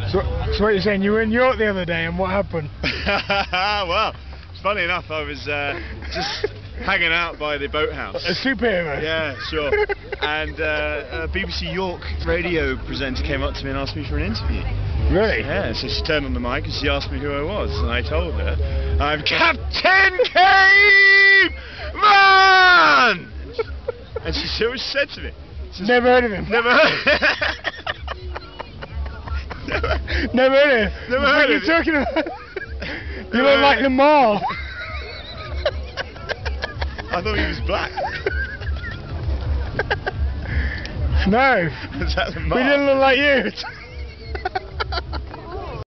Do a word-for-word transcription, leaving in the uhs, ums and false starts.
So, so what you're saying, you were in York the other day, and what happened? Well, funny enough, I was uh, just hanging out by the boathouse. A superhero? Yeah, sure. And uh, a B B C York radio presenter came up to me and asked me for an interview. Really? Yeah, so she turned on the mic and she asked me who I was, and I told her, I'm Captain Caveman! And she said what she said to me. She Never heard of him. Never heard Never, Never heard of him. Never what heard are you of talking about? You Never look like heard. Lamar. I thought he was black. No. Is that the We didn't look like you.